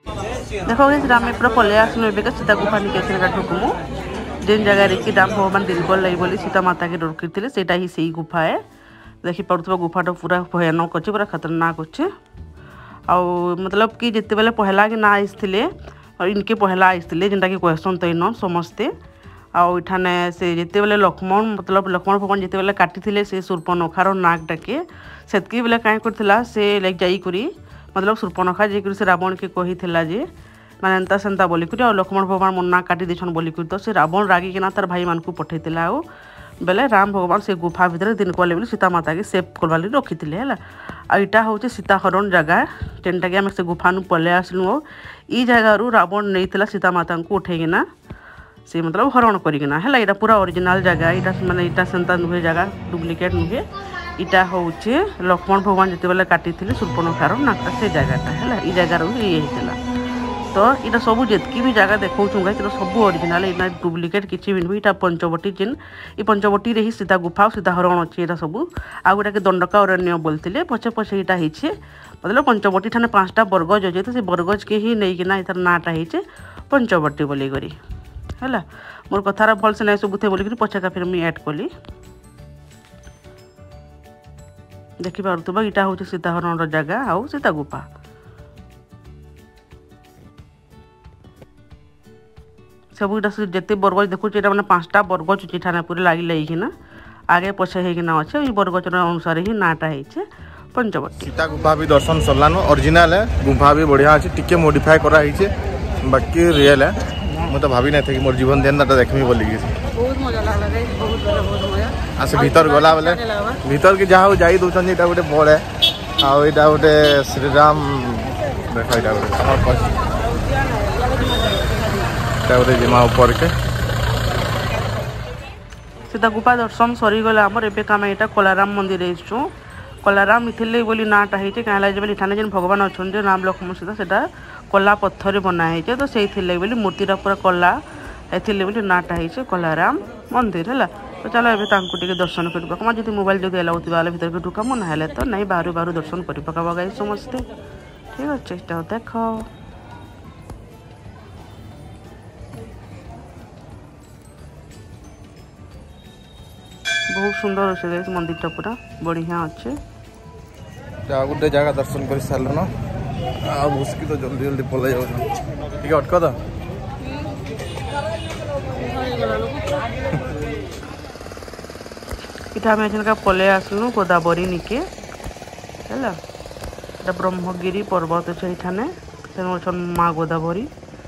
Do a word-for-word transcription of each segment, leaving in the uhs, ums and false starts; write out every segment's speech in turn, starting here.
देखो राम पूरा पलि आसलु एबे सीता गुफा निके ढुकमु जेन जगह कि राम भगवान दिलबर लगे बोली सीता माता के रोकिते सेटा ही सही गुफा है। देखी पार्थ गुफाटा पूरा भयानक अच्छे पूरा खतरनाक अच्छे आ मतलब कि जिते बेले पहला कि ना आसते इनके पहला आसते जेनटा कि कहसन तो इन समस्ते आठाने से जिते बेले लक्ष्मण मतलब लक्ष्मण भगवान जिते बेले काटी से सूर्पनखार नाकटा के सेतकी बेले कहीं करथिला से लाइक जाइकरी मतलब सूर्पनखा जाइकरी से रावण के कही जे माने एंता सेंता बोलिकरी और लक्ष्मण भगवान मन नाक काटी देछन बोलिकरी तो से रावण रागिकिना तार भाई मान को पठेतिला आ बेले राम भगवान से गुफा भितर दिन कले बोली सीता माता के सेफ करवा लगी रखी है। आईटा हूँ सीता हरण जगह जेनटा कि आम से गुफा पलि आसलु और ई जगार रावण नहीं सीता माता को उठेकिना से मतलब हरण करना है। यहाँ पूरा ओरिजिनल जगह यहाँ माने इटा सेंता नुहे जगह डुप्लिकेट नुहे इटा हूँ लक्ष्मण भगवान जिते बेले काटी सूर्पनखार नाकटा से जगहटा है। ई जगार ये होता तो यहाँ सब जितकी भी जगह देखा सब ओरिजिनल यहाँ डुप्लिकेट किसी भी नुहे। यहाँ पंचवटी जेन ये पंचवटी ही सीता गुफा सीता हरण अच्छे यहाँ सब आ गोटा के दंडका अरण्य बोलते पछे पछे यहाँ होइछे मतलब पंचवटी ठाने पाँचटा बरगज अच्छे तो से बरगज के ही नहींकिना यार नाटा होइछे पंचवटी बोलिकी है। मोर कथार भल से नहीं सुबुथे बोलिकी पछेका फिर मुझे ऐड कली देखिपा यहाँ हूँ सीता हरण जगह आउ सीता गुफा सब इटा जिते बरगज देखुचे मैंने पाँचटा बरगज चिठाने पूरे लगी लगिना आगे पछे होना अच्छे बरगज अनुसार ही नाटा है पंचवटी। सीता गुफा भी दर्शन सरलान ओरिजिनल है गुफा भी बढ़िया अच्छे टिके मॉडिफाई कराई बाकी रियल है मैं तो भाभी नहीं थे कि मोर जीवन देन देखमी बोली बहुत मजा लागला बहुत बहुत मजा आसे भीतर गला बेले भीतर के जहाँ जाई दउछन एटा गोटे बड़ है आ एटा गोटे श्रीराम देखो एटा गोटे जिमा ऊपर के सीता गुफा दर्शन सरीगला आमर एबे काम यहाँ कलाराम मंदिर आसचु कलाराम इथिले बोली नाटा है कहीं लगे इठाने जेन भगवान अच्छा राम लक्ष्मण सीता से कला पत्थर बनाई तो से बोली मूर्तिटा पूरा कला एथिले बोली नाटा है कलाराम मंदिर है। तो चलो ये दर्शन कर पका जी मोबाइल जो अलाउ थी भर के ढुकाम ना तो नहीं बाहर बाहर दर्शन कर पका गाई समस्ते ठीक अच्छे देख बहुत सुंदर अच्छे गई मंदिर पूरा बढ़िया अच्छे गोटे जगह दर्शन कर सारे ना उसकी तो जल्दी जल्दी पल जाए अटक तो इटा का पलि आसलु गोदावरी निके है ब्रह्मगिरी पर्वत अच्छे इठाने माँ गोदावरी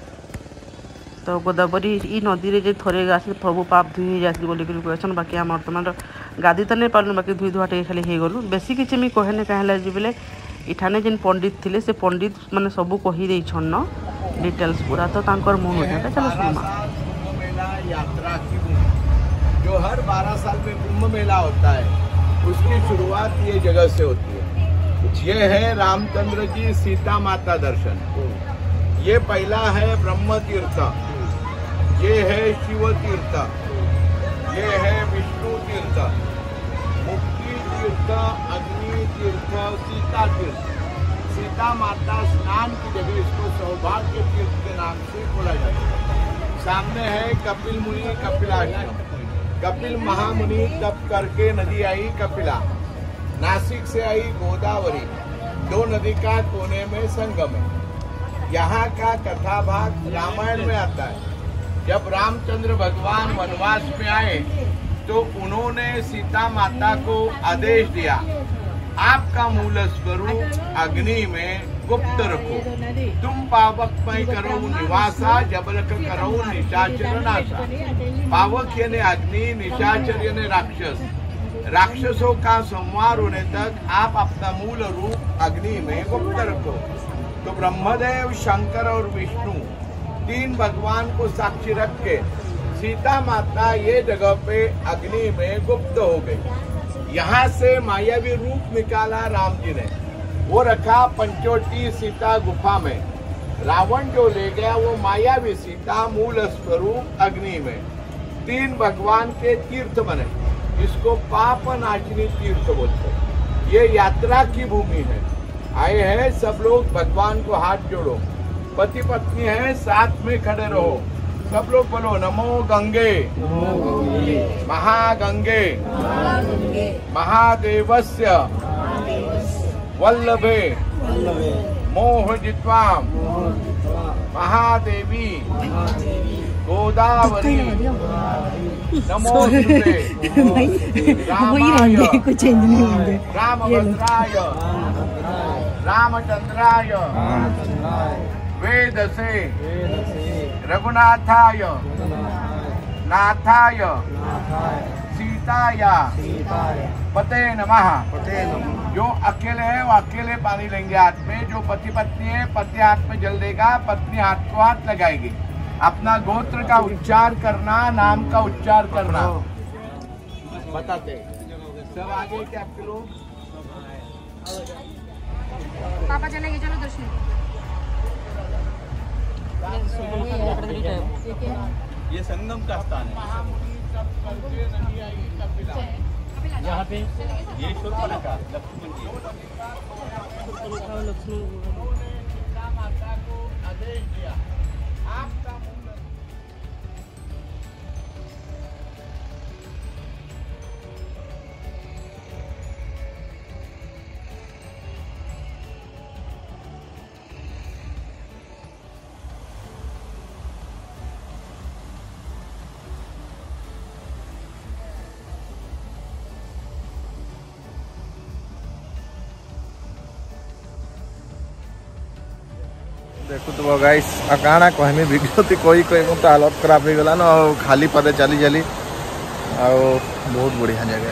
तो गोदावरी ई नदी रे जे थोड़े आस प्रभु पाप धुई जाती बोलिक कहसन बाकी आम बर्तमान गादी तो नहीं पार्नु बाकी धुई धुआ खाली हो गलु बेसी किसी मुझे कहे कहीं जे बोले इठाने जेन पंडित थिले से पंडित माने सबू कही देछन न डिटेल्स पूरा तो तांकर मुंह होता चलो सुनमा यात्रा की जो हर बारह साल में कुंभ मेला होता है उसकी शुरुआत ये जगह से होती है। ये है रामचंद्र जी सीता माता दर्शन, ये पहला है ब्रह्म तीर्थ, ये है शिव तीर्थ, ये है विष्णु तीर्थ, मुक्ति तीर्थ, अग्नि तीर्थ, सीता तीर्थ। सीता माता स्नान की जगह इसको सौभाग्य तीर्थ के नाम से बोला जाता है। सामने है कपिल मुनि कपिलाश्रम। कपिल महामुनि तप करके नदी आई कपिला, नासिक से आई गोदावरी, दो नदी का कोने में संगम है। यहाँ का कथा भाग रामायण में आता है। जब रामचंद्र भगवान वनवास में आए तो उन्होंने सीता माता को आदेश दिया, आपका मूल स्वरूप अग्नि में गुप्त रखो, तुम पावक में करो निवासा, जबरक करो निशाचर नाशा। पावक यानी अग्नि, निशाचर यानी राक्षस। राक्षसों का संहार होने तक आप अपना मूल रूप अग्नि में गुप्त रखो। तो ब्रह्मदेव, शंकर और विष्णु तीन भगवान को साक्षी रख के सीता माता ये जगह पे अग्नि में गुप्त हो गई। यहाँ से मायावी रूप निकाला राम जी ने, वो रखा पंचवटी सीता गुफा में। रावण जो ले गया वो मायावी सीता, मूल स्वरूप अग्नि में। तीन भगवान के तीर्थ बने, इसको पाप नाशनी तीर्थ बोलते हैं। ये यात्रा की भूमि है। आए हैं सब लोग, भगवान को हाथ जोड़ो। पति पत्नी है, साथ में खड़े रहो। सब लोग बोलो नमो गंगे महागंगे महादेवस्य वल्लभे मोहजित्वाम महादेवी गोदावरी नमोस्तुते रामाय रामभद्राय रामचंद्राय वेदसे रघुनाथाय नाथाय सीताया पते नमः। जो अकेले है वो अकेले पानी लेंगे हाथ में, जो पति पत्नी है पति हाथ में जल देगा, पत्नी हाथ को हाथ लगाएगी। अपना गोत्र का उच्चार करना, नाम का उच्चार करना बताते। सब आगे क्या आपके लोग पापा चलेंगे, चलो दर्शन। ये संगम का स्थान है। यहाँ पे ये शूर्पणखा का लक्ष्मण जी माता को आदेश दिया आपका देखु तो गाइस अकाणा कहमी विज्ञप्ति कोई कोई मत हालत खराब हो गला ना, खाली पदे चली चली आ बहुत बढ़िया जगह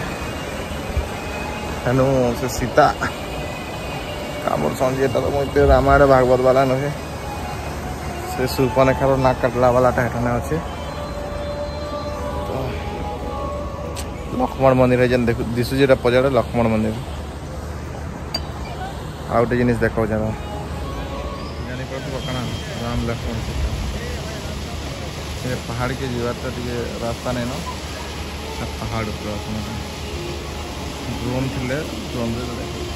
हेनु से सीता कामर संजय तो मुझे रामायण भागवत वाला नुहे से शूर्पणखार नाक काटला वाला एठाने अच्छे। तो लक्ष्मण मंदिर जेन देख दिशुजी पजाड़े लक्ष्मण मंदिर आ गए जिन देख राम लक्ष्मण सीता ये पहाड़ के जीवार टे रास्ता नहीं ना पहाड़ ड्रोन थे ड्रोन